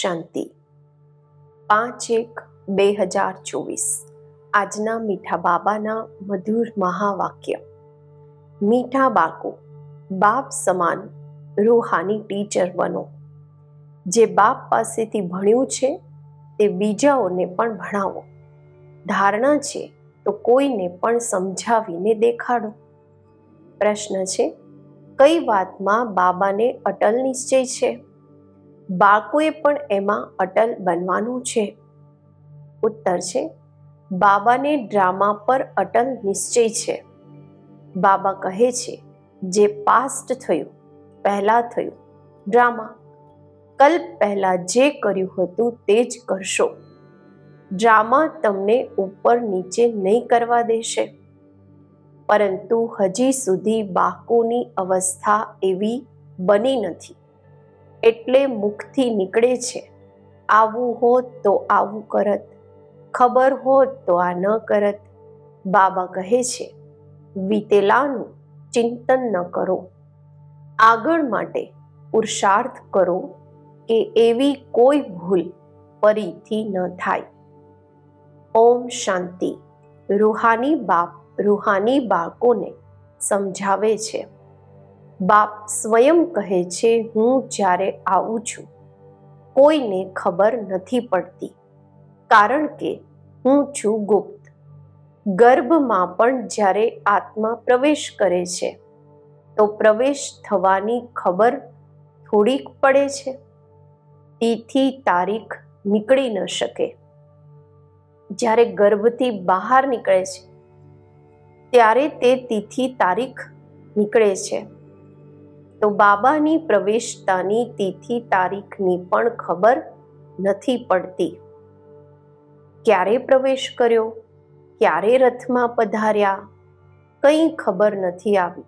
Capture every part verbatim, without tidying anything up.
શાંતિ. પાંચ એક બે હજાર ચોવીસ. આજના મીઠા બાબાના મધુર મહાવાક્ય. મીઠા બાળકો, બાપ સમાન રૂહાની ટીચર બનો. જે બાપ પાસેથી ભણ્યું છે તે બીજાઓને પણ ભણાવો. ધારણા છે તો કોઈને પણ સમજાવીને દેખાડો. પ્રશ્ન છે, કઈ વાતમાં બાબાને અટલ નિશ્ચય છે? બાળકોએ પણ એમાં અટલ બનવાનું છે. ઉત્તર છે, બાબાને ડ્રામા પર અટલ નિશ્ચય છે. બાબા કહે છે, જે પાસ્ટ થયું, પહેલા થયું ડ્રામા. કલ્પ પહેલા જે કર્યું હતું તે જ કરશો. ડ્રામા તમને ઉપર નીચે નહીં કરવા દેશે. પરંતુ હજી સુધી બાળકોની અવસ્થા એવી બની નથી, એટલે મુખથી નીકળે છે, આવું હોત તો આવું કરત, ખબર હોત તો આ ન કરત. બાબા કહે છે, વીતેલાનું ચિંતન ન કરો, આગળ માટે પુરુષાર્થ કરો કે એવી કોઈ ભૂલ ફરીથી ન થાય. ઓમ શાંતિ. રૂહાની બાપ રૂહાની બાળકોને સમજાવે છે. બાપ સ્વયં કહે છે, હું જ્યારે આવું છું કોઈને ખબર નથી પડતી, કારણ કે હું છું ગુપ્ત. ગર્ભમાં પણ જ્યારે આત્મા પ્રવેશ કરે છે તો પ્રવેશ થવાની ખબર થોડીક પડે છે. તિથિ તારીખ નીકળી ન શકે. જ્યારે ગર્ભથી બહાર નીકળે છે ત્યારે તે તિથિ તારીખ નીકળે છે. તો બાબાની પ્રવેશતાની તિથિ તારીખની પણ ખબર નથી પડતી. ક્યારે પ્રવેશ કર્યો, ક્યારે રથમાં પધાર્યા, કંઈ ખબર નથી આવી.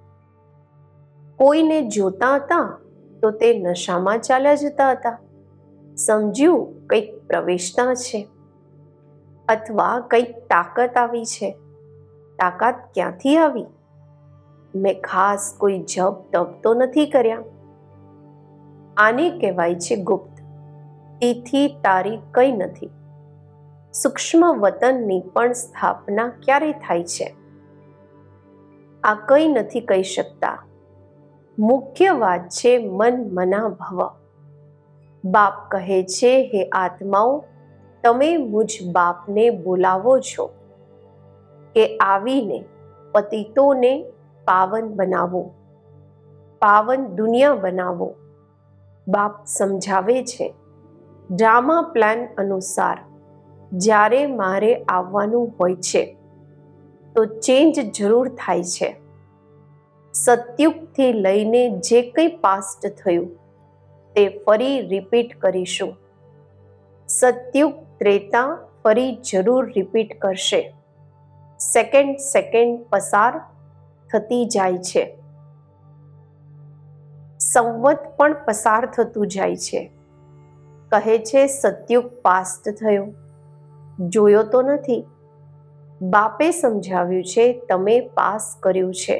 કોઈને જોતા હતા તો તે નશામાં ચાલ્યા જતા હતા. સમજ્યું કંઈક પ્રવેશતા છે, અથવા કંઈક તાકાત આવી છે. તાકાત ક્યાંથી આવી? મેં ખાસ કોઈ જપ તપ તો નથી કર્યા. આને કહેવાય છે ગુપ્ત. તિથિ તારીખ કંઈ નથી. સૂક્ષ્મ વતનની પણ સ્થાપના ક્યારે થાય છે? આ કંઈ નથી કહી શકતા. મુખ્ય વાત છે મન મના ભવ. બાપ કહે છે, હે આત્માઓ, તમે મુજ બાપને બોલાવો છો કે આવીને પતિતોને પાવન બનાવો, પાવન દુનિયા બનાવો. બાપ સમજાવે છે, ડ્રામા પ્લાન અનુસાર જ્યારે મારે આવવાનું હોય છે તો ચેન્જ જરૂર થાય છે. સતયુગથી લઈને જે કંઈ પાસ્ટ થયું તે ફરી રિપીટ કરીશું. સતયુગ ત્રેતા ફરી જરૂર રિપીટ કરશે. સેકન્ડ સેકન્ડ પસાર થતી જાય છે. સંવત પણ પસાર થતું જાય છે. કહે છે સતયુગ પાસ્ટ થયો, જોયો તો નથી. બાપે સમજાવ્યું છે, તમે પાસ કર્યું છે.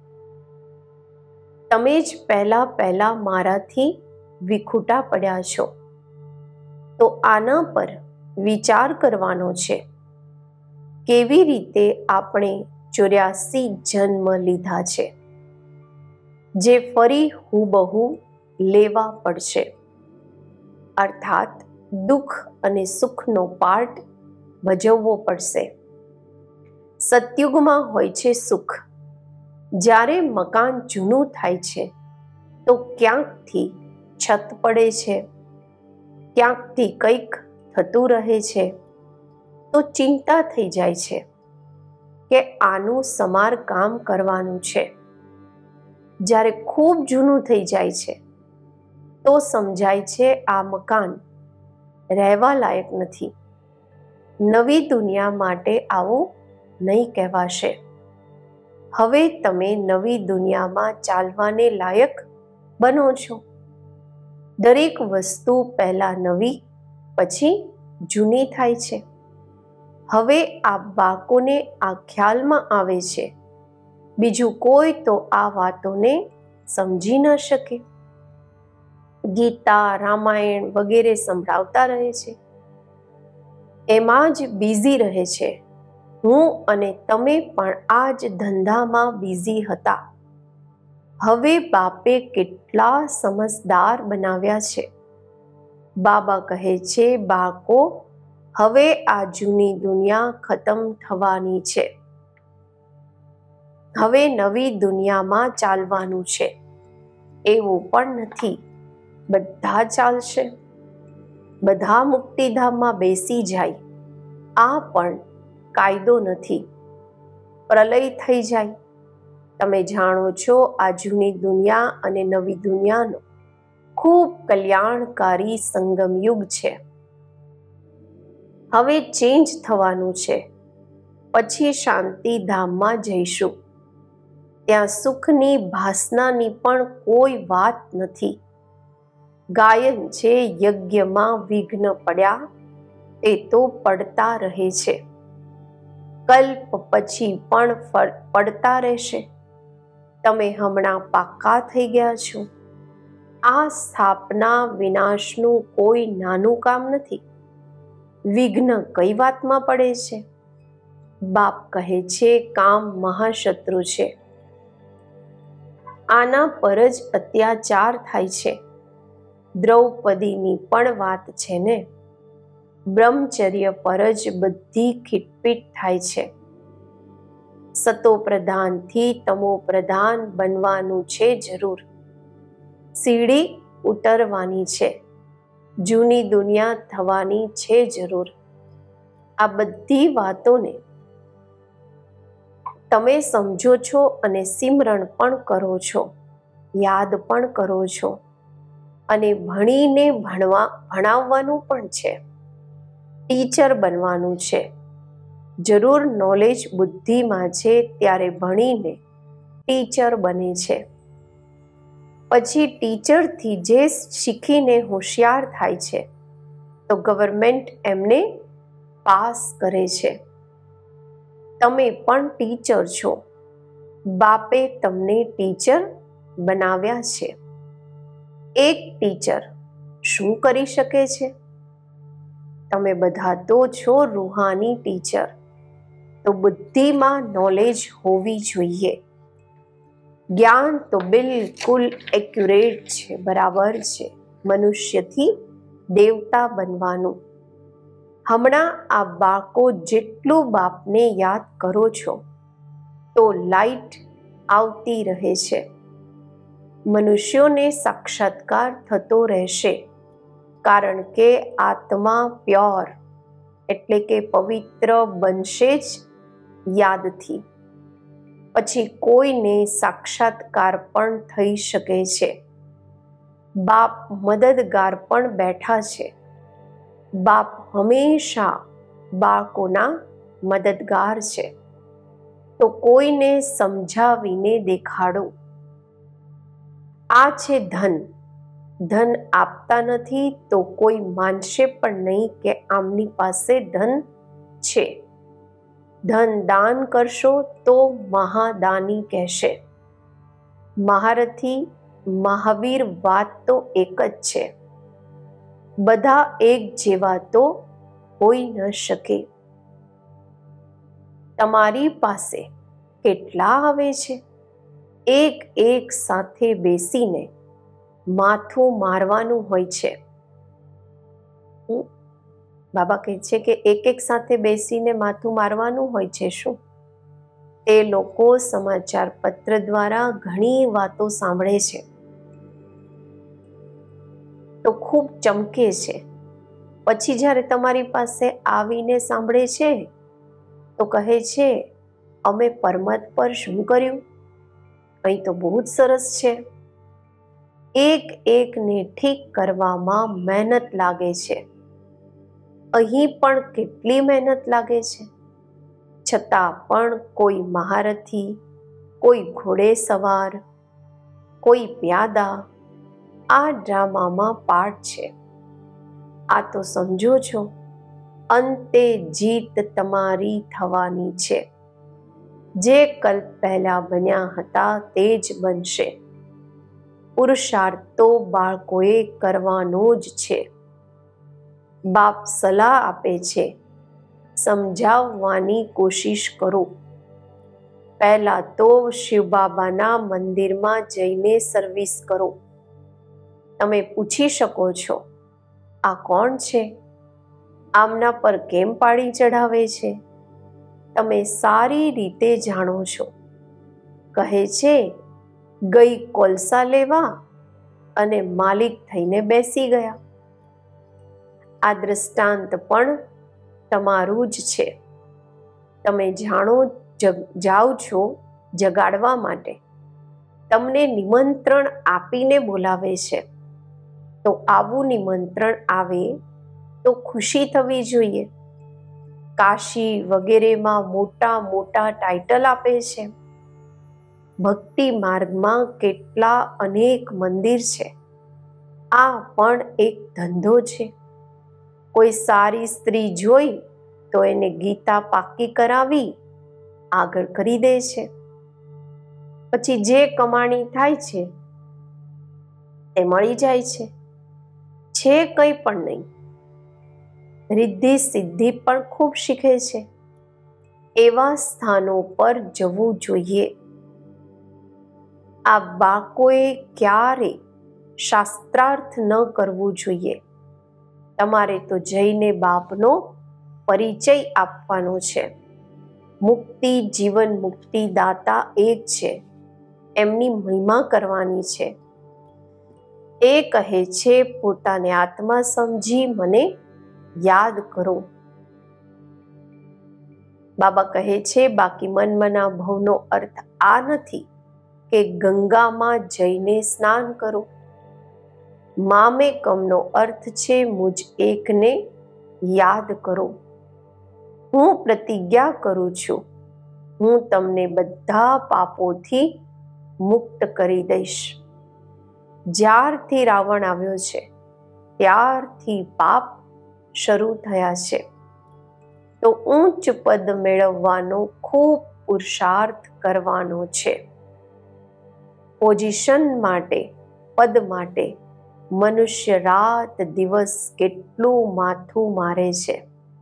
તમે જ પહેલા પહેલા મારાથી વિખૂટા પડ્યા છો. તો આના પર વિચાર કરવાનો છે. કેવી રીતે આપણે ચોર્યાસી જન્મ લીધા છે, જે ફરી હુબહુ લેવા પડશે. અર્થાત દુઃખ અને સુખનો પાર્ટ ભજવવો પડશે. સતયુગમાં હોય છે સુખ. જ્યારે મકાન જૂનું થાય છે તો ક્યાંકથી છત પડે છે, ક્યાંકથી કંઈક થતું રહે છે, તો ચિંતા થઈ જાય છે કે આનું સમારકામ કરવાનું છે. જ્યારે ખૂબ જૂનું થઈ જાય છે તો સમજાય છે આ મકાન રહેવા લાયક નથી. નવી દુનિયા માટે આવું નહીં કહેવાશે. હવે તમે નવી દુનિયામાં ચાલવાને લાયક બનો છો. દરેક વસ્તુ પહેલા નવી, પછી જૂની થાય છે. હવે આ બાળકોને આ ખ્યાલમાં આવે છે, બીજું કોઈ તો આ વાતોને સમજી ન શકે. ગીતા, રામાયણ વગેરે સંભળાવતા રહે છે, એમાં જ બિઝી રહે છે. હું અને તમે પણ આ જ ધંધામાં બિઝી હતા. હવે બાપે કેટલા સમજદાર બનાવ્યા છે. બાબા કહે છે, બાળકો, હવે આ જૂની દુનિયા ખતમ થવાની છે. હવે નવી દુનિયામાં ચાલવાનું છે. એવું પણ નથી બધા ચાલશે, બધા મુક્તિધામમાં બેસી જાય, આ પણ કાયદો નથી. પ્રલય થઈ જાય. તમે જાણો છો આ જૂની દુનિયા અને નવી દુનિયાનો ખૂબ કલ્યાણકારી સંગમ યુગ છે. હવે ચેન્જ થવાનું છે. પછી શાંતિધામમાં જઈશું. ત્યાં સુખની ભાસનાની પણ કોઈ વાત નથી. ગાયન છે, યજ્ઞમાં વિઘ્ન પડ્યા તે તો પડતા રહે છે. કલ્પ પછી પણ પડતા રહેશે. તમે હમણાં પાક્કા થઈ ગયા છો. આ સ્થાપના વિનાશનું કોઈ નાનું કામ નથી. વિઘ્ન કઈ વાતમાં પડે છે? બાપ કહે છે, કામ મહાશત્રુ છે. આના પર જ અત્યાચાર થાય છે. દ્રૌપદીની પણ વાત છે ને. બ્રહ્મચર્ય પર જ બધી ખીટપીટ થાય છે. સતો પ્રધાનથી તમો પ્રધાન બનવાનું છે જરૂર. સીડી ઉતરવાની છે. જૂની દુનિયા થવાની છે જરૂર. આ બધી વાતોને તમે સમજો છો અને સિમરણ પણ કરો છો, યાદ પણ કરો છો, અને ભણીને ભણવા ભણાવવાનું પણ છે. ટીચર બનવાનું છે. જરૂર નોલેજ બુદ્ધિમાં છે ત્યારે ભણીને ટીચર બને છે. પછી ટીચરથી જે શીખીને હોશિયાર થાય છે તો ગવર્મેન્ટ એમને પાસ કરે છે. તમે પણ ટીચર છો. બાપે તમને ટીચર બનાવ્યા છે. એક ટીચર શું કરી શકે છે? તમે બધા તો છો રૂહાની ટીચર, તો બુદ્ધિમાં નોલેજ હોવી જોઈએ. જ્ઞાન તો બિલકુલ એક્યુરેટ છે, બરાબર છે. મનુષ્યથી દેવતા બનવાનું. હમણાં આ બાળકો જેટલું બાપને યાદ કરો છો તો લાઈટ આવતી રહે છે. મનુષ્યોને સાક્ષાત્કાર થતો રહેશે, કારણ કે આત્મા પ્યોર એટલે કે પવિત્ર બનશે જ યાદથી. પછી કોઈને સાક્ષાત્કાર પણ થઈ શકે છે. બાપ મદદગાર પણ બેઠા છે. બાપ હંમેશા બાળકોના મદદગાર છે. તો કોઈને સમજાવીને દેખાડો. આ છે ધન. ધન આપતા નથી તો કોઈ માનશે પણ નહીં કે આમની પાસે ધન છે. ધન દાન કરશો તો મહાદાની કહેશે. મહારથી, મહાવીર વાત તો એક જ છે. બધા એક જેવા તો હોઈ ન શકે. તમારી પાસે કેટલા આવે છે? એક એક સાથે બેસીને માથું મારવાનું હોય છે. બાબા કહે છે કે એક એક સાથે બેસીને માથું મારવાનું હોય છે. શું તે લોકો સમાચાર પત્ર દ્વારા ઘણી વાતો સાંભળે છે તો ખૂબ ચમકે છે. પછી જ્યારે તમારી પાસે આવીને સાંભળે છે તો કહે છે, અમે પરમત પર શું કર્યું? અહીં તો બહુ જ સરસ છે. એક એકને ઠીક કરવામાં મહેનત લાગે છે. અહીં પણ કેટલી મહેનત લાગે છે. છતાં પણ કોઈ મહારથી, કોઈ ઘોડે સવાર, કોઈ પ્યાદા આ ડ્રામામાં પાર્ટ છે. આ તો સમજો છો, અંતે જીત તમારી થવાની છે. જે કલ્પ પહેલા બન્યા હતા તે જ બનશે. પુરુષાર્થ તો બાળકોએ કરવાનો જ છે. બાપ સલાહ આપે છે, સમજાવવાની કોશિશ કરો. પહેલા તો શિવ બાબાના મંદિરમાં જઈને સર્વિસ કરો. તમે પૂછી શકો છો, આ કોણ છે? આમના પર કેમ પાડી ચઢાવે છે? તમે સારી રીતે જાણો છો. કહે છે, ગઈ કોલસા લેવા અને માલિક થઈને બેસી ગયા. આ દ્રષ્ટાંત પણ તમારું જ છે. તમે જાણો જાઓ છો જગાડવા માટે. તમને નિમંત્રણ આપીને બોલાવે છે. તો આવું નિમંત્રણ આવે તો ખુશી થવી જોઈએ. કાશી વગેરેમાં મોટા મોટા ટાઇટલ આપે છે. ભક્તિ માર્ગમાં કેટલા અનેક મંદિર છે. આ પણ એક ધંધો છે. કોઈ સારી સ્ત્રી જોઈ તો એને ગીતા પાકી કરાવી આગળ કરી દે છે. પછી જે કમાણી થાય છે તે મળી જાય છે. છે કંઈ પણ નહીં. રિદ્ધિ સિદ્ધિ પણ ખૂબ શીખે છે. એવા સ્થાનો પર જવું જોઈએ. આ બાળકોએ ક્યારે શાસ્ત્રાર્થ ન કરવું જોઈએ. તમારે તો જઈને બાપનો પરિચય આપવાનો છે. મુક્તિ જીવન મુક્તિ દાતા એક છે. એમની મહિમા કરવાની છે. એ કહે છે, પોતાને આત્મા સમજી મને યાદ કરો. બાબા કહે છે, બાકી મનમના ભવનો અર્થ આ નથી કે ગંગામાં જઈને સ્નાન કરો. મામેકમનો અર્થ છે મુજ એકને યાદ કરો. હું પ્રતિજ્ઞા કરું છું, હું તમને બધા પાપોથી મુક્ત કરી દઈશ. જ્યારથી રાવણ આવ્યો છે ત્યારથી પાપ શરૂ થયા છે. તો ઊંચ પદ મેળવવાનો ખૂબ પુરુષાર્થ કરવાનો છે. પોઝિશન માટે, પદ માટે મનુષ્ય રાત દિવસ કેટલું માથું મારે છે.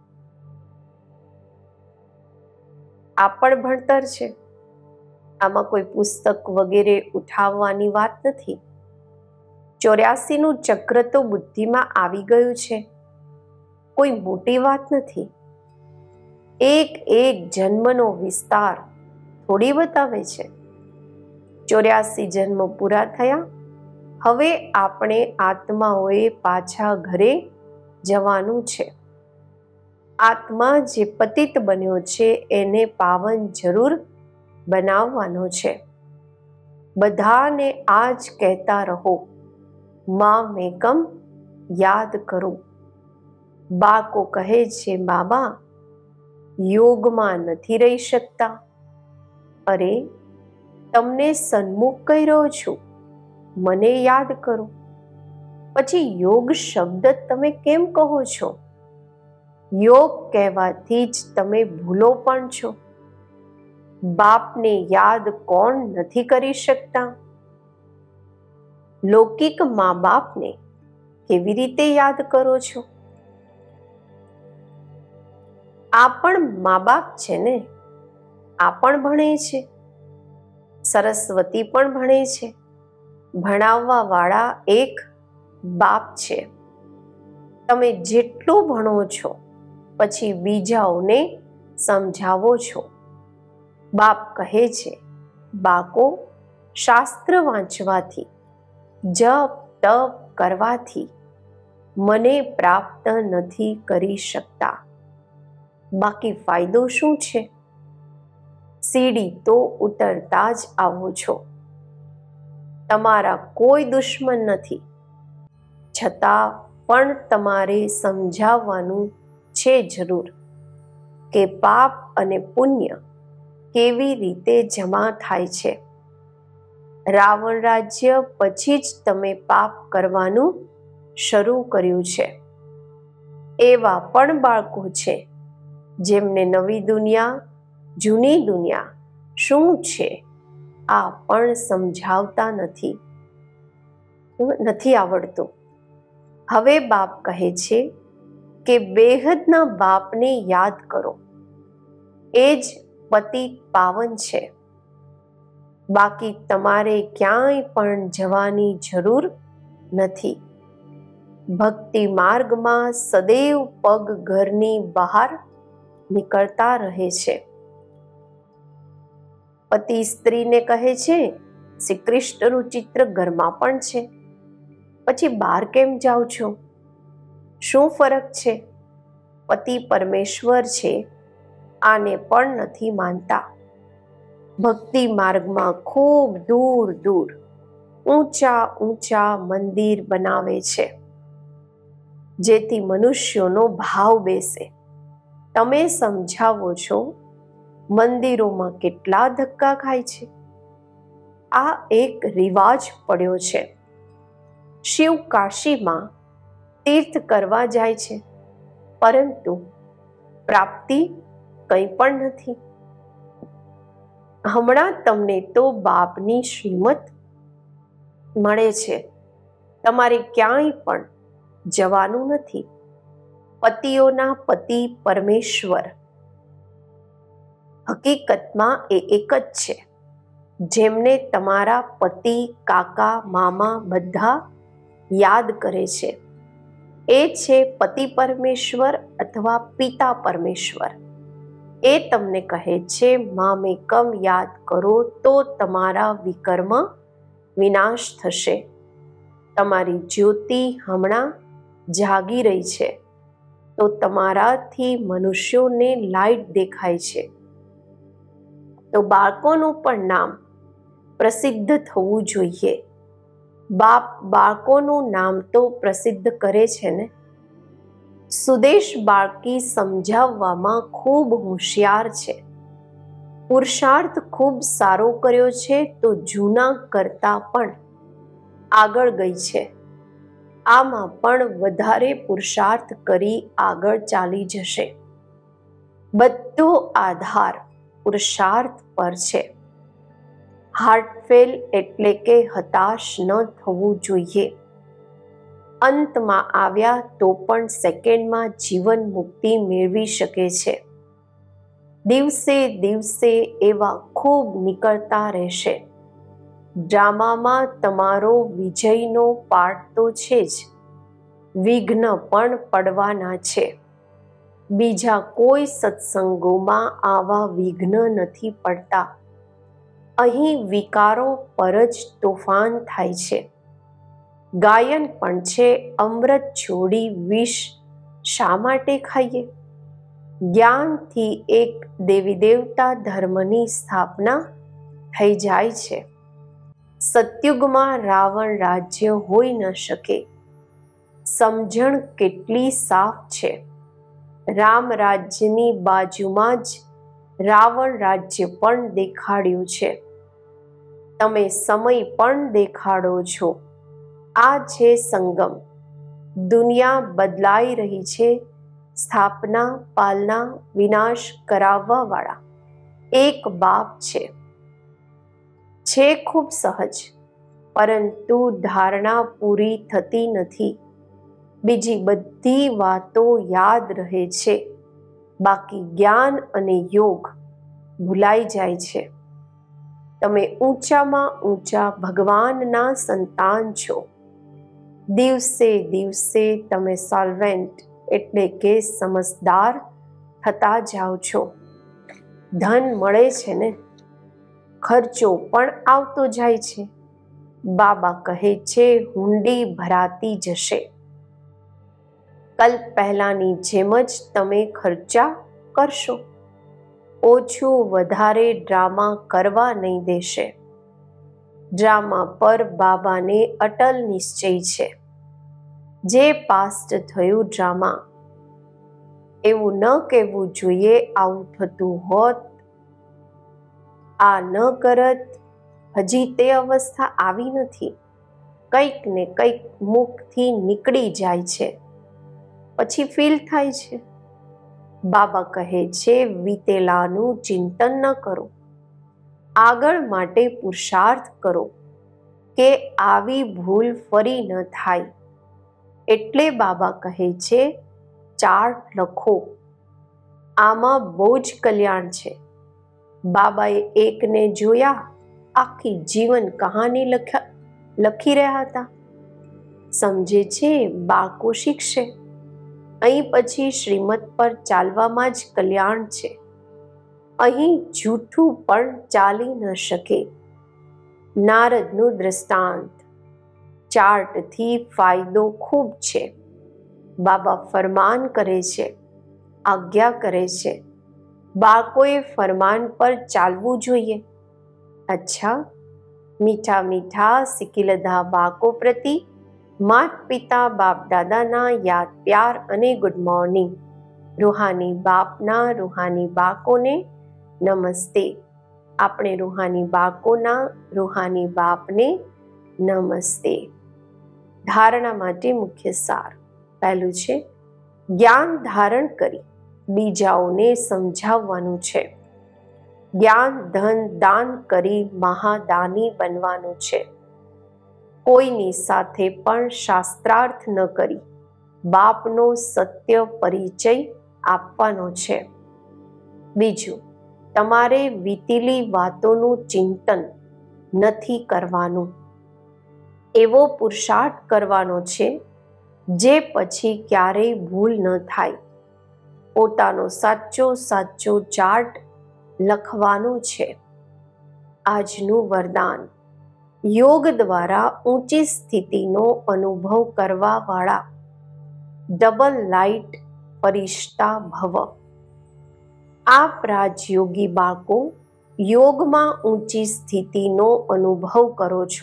આ પણ ભણતર છે. આમાં કોઈ પુસ્તક વગેરે ઉઠાવવાની વાત નથી. ચોર્યાસીનું ચક્ર તો બુદ્ધિમાં આવી ગયું છે. કોઈ મોટી વાત નથી. એક એક જન્મનો વિસ્તાર થોડી બતાવે છે. ચોર્યાસી જન્મ પૂરા થયા. હવે આપણે આત્માઓએ પાછા ઘરે જવાનું છે. આત્મા જે પતિત બન્યો છે એને પાવન જરૂર બનાવવાનો છે. બધાને આજ કહેતા રહો, મામેકમ યાદ કરો. બાળકો કહે છે, બાબા યોગમાં નથી રહી શકતા. અરે, તમને સન્મુખ કહી રહ્યો છું, મને યાદ કરો. પછી યોગ શબ્દ તમે કેમ કહો છો? યોગ કહેવાથી જ તમે ભૂલો પણ છો. બાપને યાદ કોણ નથી કરી શકતા? લૌકિક મા બાપને કેવી રીતે યાદ કરો છો? આ પણ મા બાપ છે ને. આ પણ ભણે છે. સરસ્વતી પણ ભણે છે. ભણાવવા વાળા એક બાપ છે. તમે જેટલું ભણો છો પછી બીજાઓને સમજાવો છો. બાપ કહે છે, બાકો શાસ્ત્ર વાંચવાથી, જપ તપ કરવાથી મને પ્રાપ્ત નથી કરી શકતા. બાકી ફાયદો શું છે? સીડી તો ઉતરતા જ આવો છો. તમારા કોઈ દુશ્મન નથી. છતાં પણ તમારે સમજાવવાનું છે જરૂર કે પાપ અને પુણ્ય કેવી રીતે જમા થાય છે. રાવણ રાજ્ય પછી જ તમે પાપ કરવાનું શરૂ કર્યું છે. એવા પણ બાળકો છે જેમને નવી દુનિયા, જૂની દુનિયા શું છે આ પણ સમજાવતા નથી. નથી આવડતું. હવે બાપ કહે છે કે બેહદના બાપને યાદ કરો, એ જ પતિત પાવન છે. બાકી તમારે ક્યાંય પણ જવાની જરૂર નથી. ભક્તિ માર્ગમાં સદૈવ પગ ઘરની બહાર નીકળતા રહે છે. પતિ સ્ત્રીને કહે છે, શ્રી કૃષ્ણનું ચિત્ર ઘરમાં પણ છે, પછી બહાર કેમ જાઓ છો? શું ફરક છે? પતિ પરમેશ્વર છે, આને પણ નથી માનતા. ભક્તિ માર્ગમાં ખૂબ દૂર દૂર ઊંચા ઊંચા મંદિર બનાવે છે, જેથી મનુષ્યોનો ભાવ બેસે. તમે સમજાવો છો, મંદિરોમાં કેટલા ધક્કા ખાય છે. આ એક રિવાજ પડ્યો છે. શિવ કાશીમાં તીર્થ કરવા જાય છે, પરંતુ પ્રાપ્તિ કંઈ પણ નથી. હમણાં તમને તો બાપની શ્રીમત મળે છે, તમારે ક્યાંય પણ જવાનું નથી. પતિઓના પતિ પરમેશ્વર હકીકતમાં એ એક જ છે, જેમને તમારા પતિ, કાકા, મામા બધા યાદ કરે છે. એ છે પતિ પરમેશ્વર અથવા પિતા પરમેશ્વર. એ તમને કહે છે, મામેકમ યાદ કરો તો તમારા વિકર્મ વિનાશ થશે. તમારી જ્યોતિ હમણાં જાગી રહી છે, તો તમારાથી મનુષ્યોને લાઈટ દેખાય છે. તો બાળકોનું પણ નામ પ્રસિદ્ધ થવું જોઈએ. બાપ બાળકોનું નામ તો પ્રસિદ્ધ કરે છે ને. સુદેશ બાળકી સમજાવવામાં ખૂબ હોશિયાર છે. પુરુષાર્થ ખૂબ સારો કર્યો છે, તો જૂના કરતા પણ આગળ ગઈ છે. આમાં પણ વધારે પુરુષાર્થ કરી આગળ ચાલી જશે. બધો આધાર પુરુષાર્થ પર છે. હાર્ટફેલ એટલે કે હતાશ ન થવું જોઈએ. અંતમાં આવ્યા તો પણ સેકન્ડમાં જીવન મુક્તિ મેળવી શકે છે. દિવસે દિવસે એવા ખૂબ નીકળતા રહેશે. ડ્રામામાં તમારો વિજયનો પાઠ તો છે જ, વિઘ્ન પણ પડવાના છે. બીજા કોઈ સત્સંગોમાં આવા વિઘ્ન નથી પડતા. અહીં વિકારો પર જ તોફાન થાય છે. ગાયન પણ છે, અમૃત છોડી વિષ શા માટે ખાઈએ? જ્ઞાનથી એક દેવી દેવતા ધર્મની સ્થાપના થઈ જાય છે. સતયુગમાં રાવણ રાજ્ય હોઈ ન શકે. સમજણ કેટલી સાફ છે. રામ રાજ્યની બાજુમાં જ રાવણ રાજ્ય પણ દેખાડ્યું છે. તમે સમય પણ દેખાડો છો. આ છે સંગમ. દુનિયા બદલાઈ રહી છે. સ્થાપના, પાલના, વિનાશ કરાવવા વાળા એક બાપ છે. છે ખૂબ સહજ, પરંતુ ધારણા પૂરી થતી નથી. બીજી બધી વાતો યાદ રહે છે, બાકી જ્ઞાન અને યોગ ભૂલાઈ જાય છે. તમે ઊંચામાં ઊંચા ભગવાનના સંતાન છો. દિવસે દિવસે તમે સોલ્વેન્ટ એટલે કે સમજદાર થતા જાઓ છો. ધન મળે છે ને, ખર્ચો પણ આવતો જાય છે. બાબા કહે છે, હુંડી ભરાતી જશે. કલ્પ પહેલાની જેમ જ તમે ખર્ચા કરશો. ઓછું વધારે ડ્રામા કરવા નહીં દેશે. ડ્રામા પર બાબાને અટલ નિશ્ચય છે. જે પાસ્ટ થયું ડ્રામા, એવું ન કહેવું જોઈએ. આવું થતું હોત, આ ન કરત. હજી તે અવસ્થા આવી નથી. કંઈક ને કંઈક મુખથી નીકળી જાય છે, પછી ફીલ થાય છે. બાબા કહે છે, વીતેલાનું ચિંતન ન કરો, આગળ માટે પુરુષાર્થ કરો. કે આવી ભૂલ ફરી ન થાય. એટલે બાબા કહે છે, ચાર્ટ લખો. આમાં બહુ જ કલ્યાણ છે. બાબાએ એકને જોયા આખી જીવન કહાની લખી રહ્યા હતા. સમજે છે બાળકો શીખશે. અહીં પછી શ્રીમત પર ચાલવામાં જ કલ્યાણ છે. અહીં જૂઠું પણ ચાલી ન શકે. નારદનું દ્રષ્ટાંત. ચાર્ટથી ફાયદો ખૂબ છે. બાબા ફરમાન કરે છે, આજ્ઞા કરે છે. બાળકોએ ફરમાન પર ચાલવું જોઈએ. અચ્છા, મીઠા મીઠા સિકિલધા બાળકો પ્રતિ માત પિતા બાપ દાદાના યાદ પ્યાર અને ગુડ મોર્નિંગ. રૂહાની બાપના રૂહાની બાળકોને નમસ્તે. આપણે રૂહાની બાળકોના રૂહાની બાપને નમસ્તે. ધારણા માટે મુખ્ય સાર. પહેલું છે, જ્ઞાન ધારણ કરી બીજાઓને સમજાવવાનું છે. જ્ઞાન ધન દાન કરી મહાદાની બનવાનું છે. કોઈની સાથે પણ શાસ્ત્રાર્થ ન કરી બાપનો સત્ય પરિચય આપવાનો છે. બીજું, તમારે વીતેલી વાતોનું ચિંતન નથી કરવાનું. એવો પુરુષાર્થ કરવાનો છે જે પછી ક્યારેય ભૂલ ન થાય. પોતાનો સાચો સાચો ચાર્ટ લખવાનો છે. આજનું વરદાન. યોગ દ્વારા ઊંચી સ્થિતિનો અનુભવ કરવા વાળા ડબલ લાઇટ ફરિશ્તા ભવ. આપ રાજયોગી બાળકો યોગમાં ઊંચી સ્થિતિનો અનુભવ કરો છો.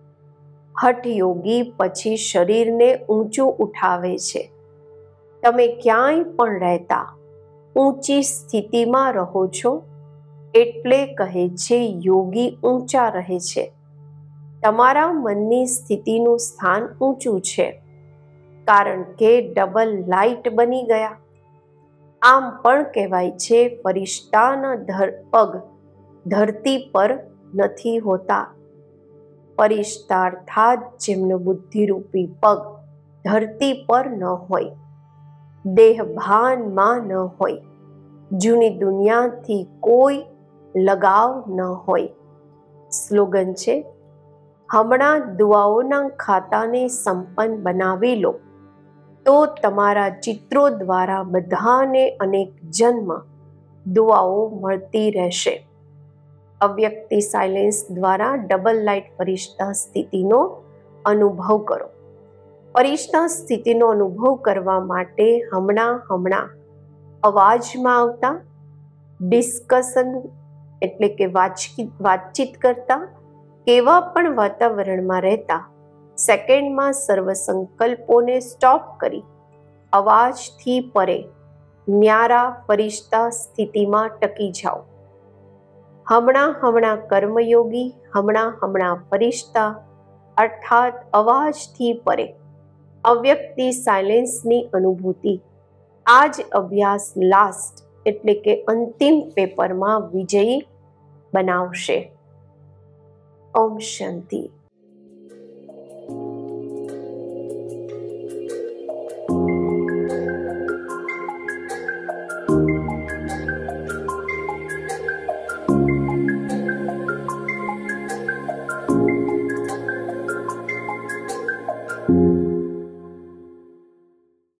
હઠયોગી પછી શરીરને ઊંચું ઉઠાવે છે. તમે ક્યાંય પણ રહેતા ઊંચી સ્થિતિમાં રહો છો, એટલે કહે છે યોગી ઊંચા રહે છે. તમારા મનની સ્થિતિનું સ્થાન ઊંચું છે, કારણ કે ડબલ લાઇટ બની ગયા. આમ પણ કહેવાય છે ફરિશ્તાના પગ ધરતી પર નથી હોતા. ફરિશ્તા અર્થાત જેમનો બુદ્ધિરૂપી પગ ધરતી પર ન હોય, દેહભાનમાં ન હોય, જૂની દુનિયાથી કોઈ લગાવ ન હોય. સ્લોગન છે, હમણાં દુઆઓના ખાતાને સંપન્ન બનાવી લો, તો તમારા ચિત્રો દ્વારા બધાને અનેક જન્મ દુઆઓ મળતી રહેશે. અવ્યક્તિ સાયલેન્સ દ્વારા ડબલ લાઇટ ફરિશ્તા સ્થિતિનો અનુભવ કરો. ફરિશ્તા સ્થિતિનો અનુભવ કરવા માટે હમણાં હમણાં અવાજમાં આવતા, ડિસ્કશન એટલે કે વાતચીત કરતા, કેવા પણ વાતાવરણમાં રહેતા સેકન્ડમાં સર્વ સંકલ્પોને સ્ટોપ કરી અવાજથી પરે ન્યારા ફરિશ્તા સ્થિતિમાં ટકી જાઓ. હમણાં હમણાં કર્મયોગી, હમણાં હમણાં ફરિશ્તા અર્થાત અવાજથી પરે અવ્યક્તિ સાયલેન્સની અનુભૂતિ. આ જ અભ્યાસ લાસ્ટ એટલે કે અંતિમ પેપરમાં વિજયી બનાવશે. ઓમ શાંતિ. thank you